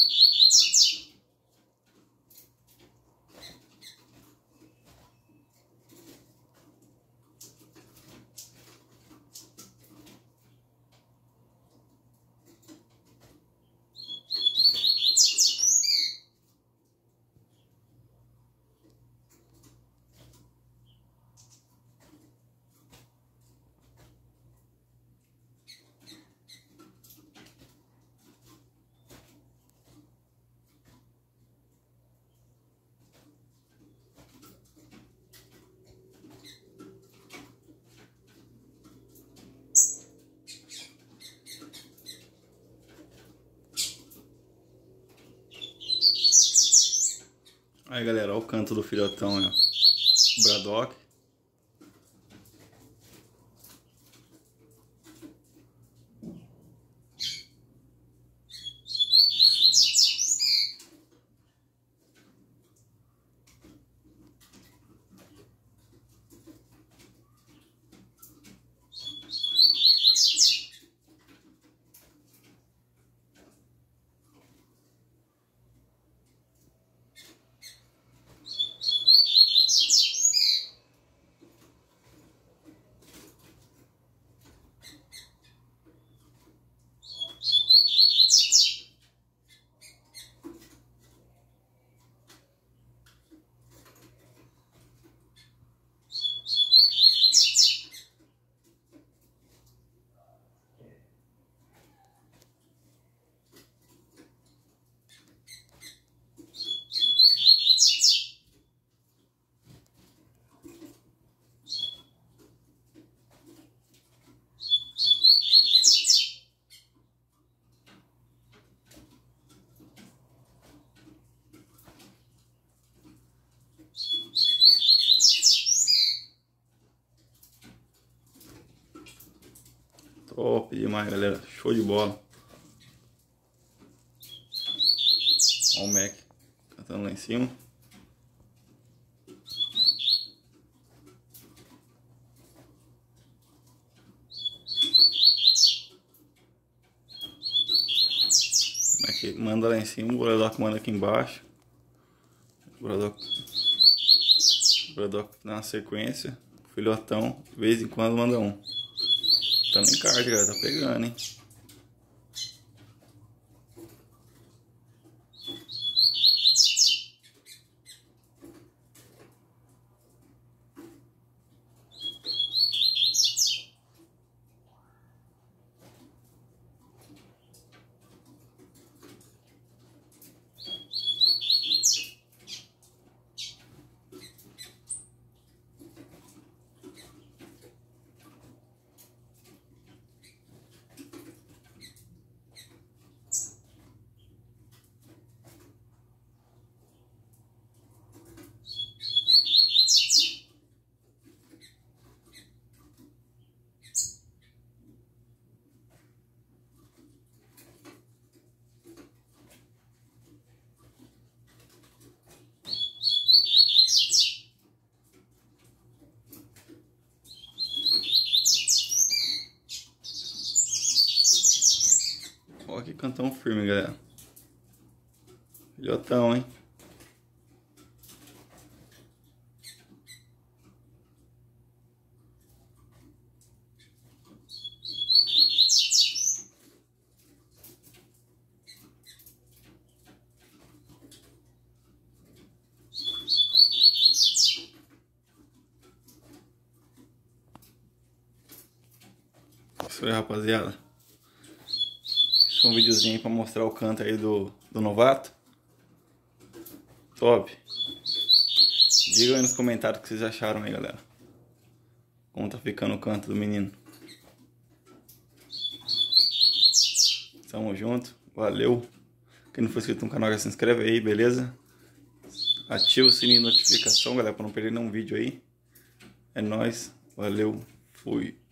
Aí galera, olha o canto do filhotão, né? O Braddock. Top demais, galera. Show de bola. Olha o Mac cantando lá em cima. O Mac manda lá em cima, o Braddock manda aqui embaixo. O Braddock na sequência. O filhotão, de vez em quando, manda um. Tá no encarte, galera. Tá pegando, hein? Olha que cantão firme, galera. Filhotão, hein? Isso aí, rapaziada. Esse é um videozinho aí pra mostrar o canto aí do novato. Top. Digam aí nos comentários o que vocês acharam aí, galera. Como tá ficando o canto do menino. Tamo junto. Valeu. Quem não for inscrito no canal já se inscreve aí, beleza? Ativa o sininho de notificação, galera, pra não perder nenhum vídeo aí. É nóis. Valeu. Fui.